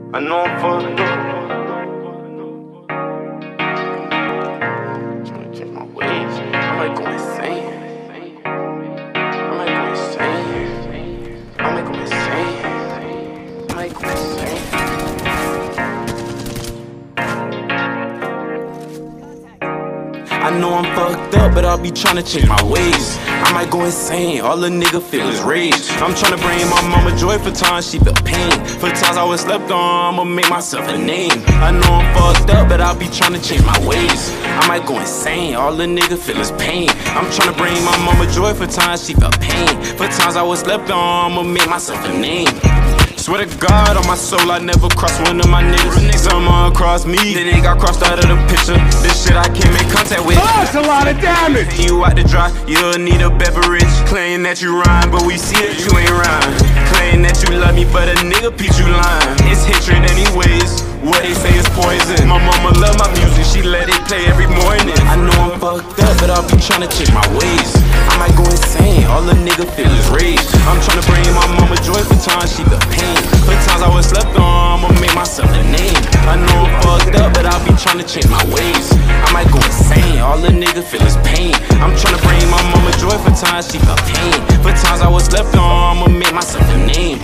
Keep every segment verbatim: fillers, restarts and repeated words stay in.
I know I'm fucked up. Tryna change my ways. I might go insane. I might go insane. I might go insane. I might go insane. I know I'm fucked up, but I'll be tryna change my ways. I might go insane, all a nigga feel is rage. I'm tryna bring my mama joy for times she feel pain. For times I was slept on, I'ma make myself a name. I know I'm fucked up, but I'll be tryna change my ways. I might go insane, all a nigga feel is pain. I'm tryna bring my mama joy for times she felt pain. For times I was slept on, I'ma make myself a name. Swear to God on my soul, I never crossed one of my niggas. Someone crossed me, then they got crossed out of the picture. This shit I came in contact with. Oh, that's a lot of damage. You out to dry, you'll need a beverage. Claim that you rhyme, but we see that you ain't rhyme. Claim that you love me, but a nigga peach you lying. It's hatred anyways, what they say is poison. My mama love my music, she let it play every morning. I know I'm fucked up, but I'll be tryna change my ways. I might go insane, all a nigga feel is rage. I'm tryna bring my mama joy for times she feel pain. For times I was slept on, I'ma make myself a name. I know I'm fucked up, but I'll be tryna change my ways. I might go insane, all a nigga feel is pain. I'm tryna bring my mama joy for times she felt pain. For times I was slept on, I'ma make myself a name.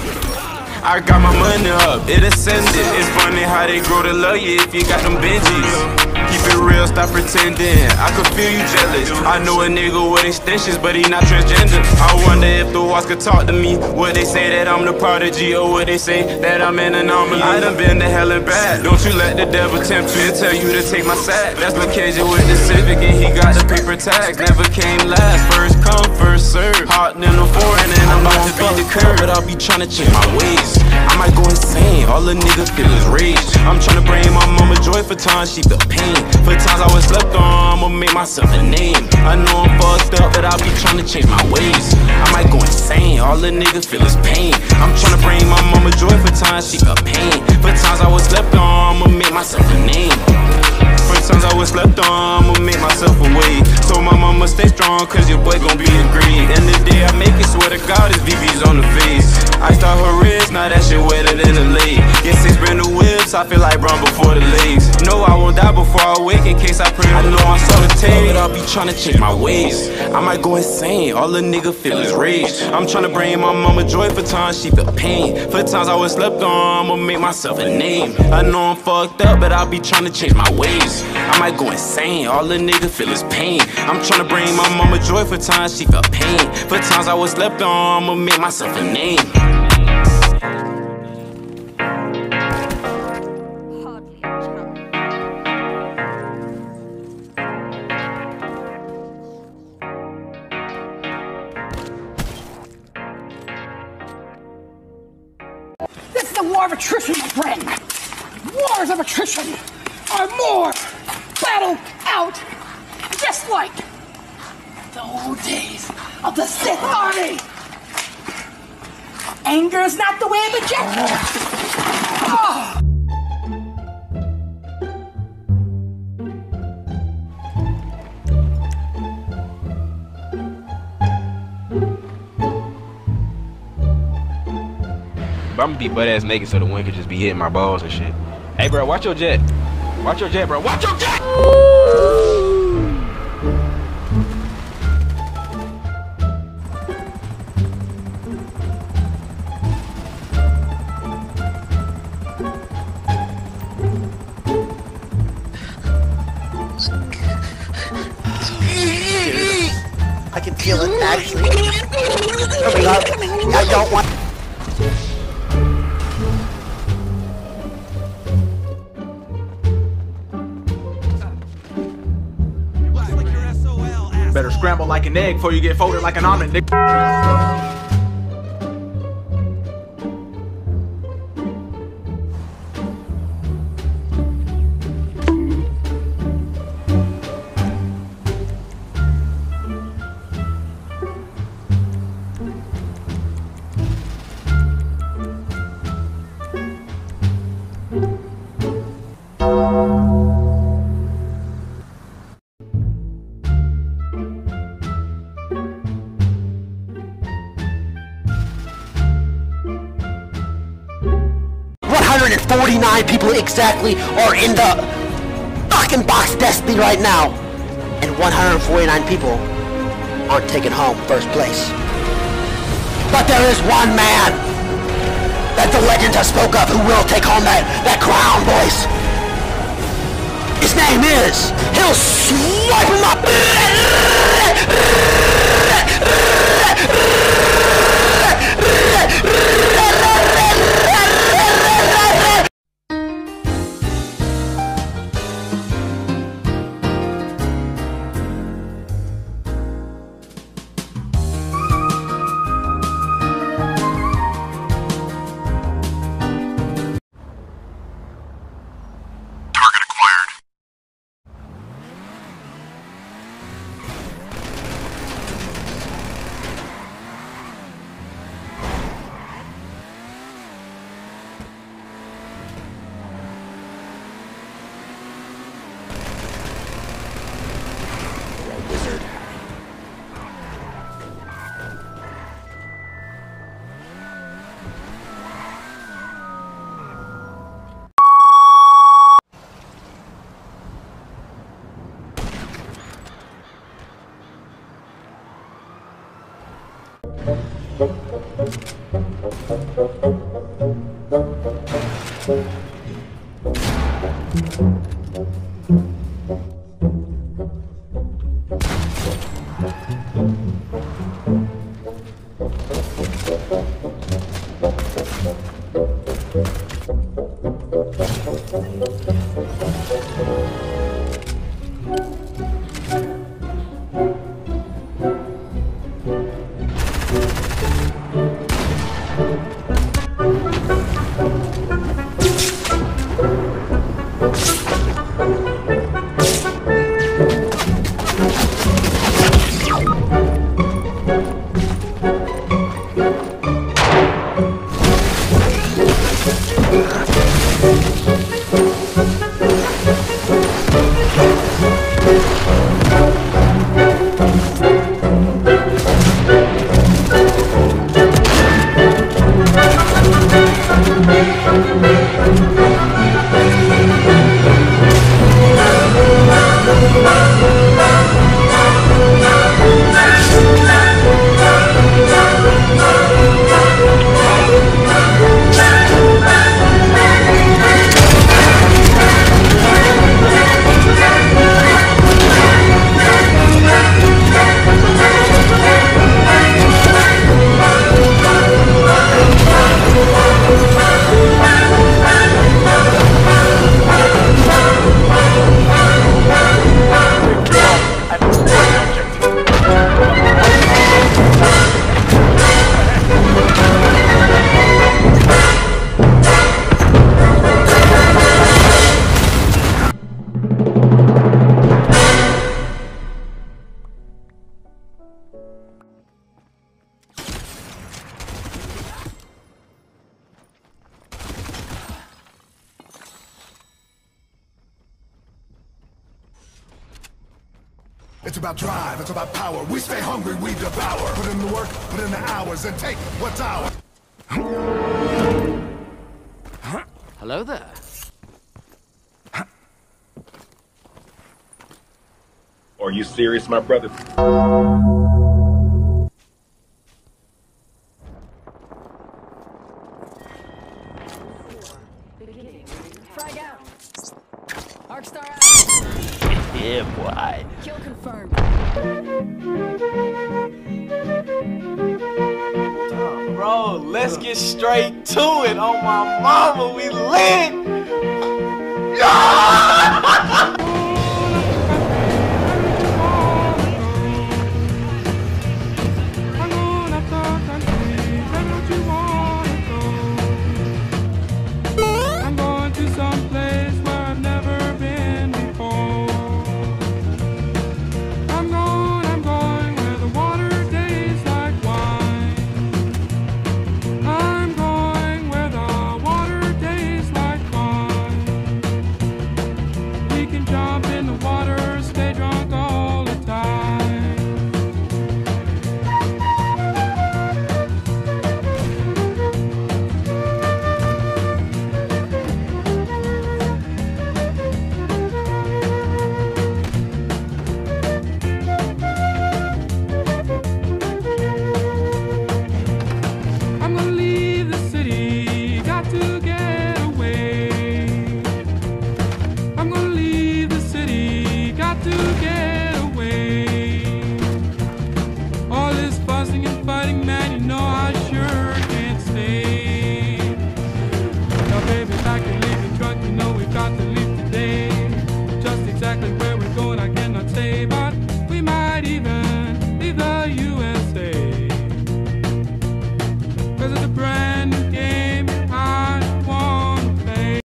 I got my money up, it ascended. It's funny how they grow to love you if you got them Benjis. Keep it real, stop pretending. I could feel you jealous. I know a nigga with extensions, but he not transgender. I wonder if the walls could talk to me. Would they say that I'm the prodigy, or would they say that I'm an anomaly? I done been to hell and back. Don't you let the devil tempt you and tell you to take my sack. That's Lucasian with the Civic and he got the paper tags. Never came last, first come, first serve. Hot in the foreign and I'm about to beat the curb, but I'll be tryna change my ways. I might go insane, all a nigga feel is rage. I'm tryna bring my mama joy for times she feel pain. For times I was slept on, I'ma make myself a name. I know I'm fucked up, but I'll be tryna change my ways. I might go insane, all a nigga feel is pain. I'm tryna bring my mama joy for times she feel pain. For times I was slept on, I'ma make myself a name. For times I was slept on, I'ma make myself a way. Told my mama stay strong, cause your boy gon' be in green. And the day I make it, swear to God, it's V V's on the face. I start her wrist, now that shit wetter than a lake. Get six brand new whips, I feel like Brown before the legs. No, I won't die before I wake, in case I pray. I know I'm solitary, but I'll be tryna change my ways. I might go insane, all a nigga feel is rage. I'm tryna bring my mama joy for times she feel pain. For times I was slept on, I'ma make myself a name. I know I'm fucked up, but I'll be tryna change my ways. I might go insane, all a nigga feel is pain. I'm tryna bring my mama joy for times she felt pain. For times I was slept on, I'ma make myself a name. This is a war of attrition, my friend. Wars of attrition are more battled out just like the old days of the Sith Army. Anger is not the way of the Jedi. Oh. I'm gonna be butt ass naked so the wind could just be hitting my balls and shit. Hey bro, watch your jet. Watch your jet, bro. Watch your jet! I can feel it actually. Coming up. I don't want. Better scramble like an egg before you get folded like an omelet, nigga. hundred forty-nine people exactly are in the fucking box destiny right now. And one hundred forty-nine people aren't taking home first place. But there is one man that the legends have spoke of who will take home that, that crown, boys. His name is, he'll swipe him up. It's about drive, it's about power. We stay hungry, we devour. Put in the work, put in the hours, and take what's ours. Hello there. Are you serious, my brother? Frag out. Arcstar out. Yeah, boy. Kill confirmed. Bro, let's get straight to it. On my mama, we lit. Yeah! exactly where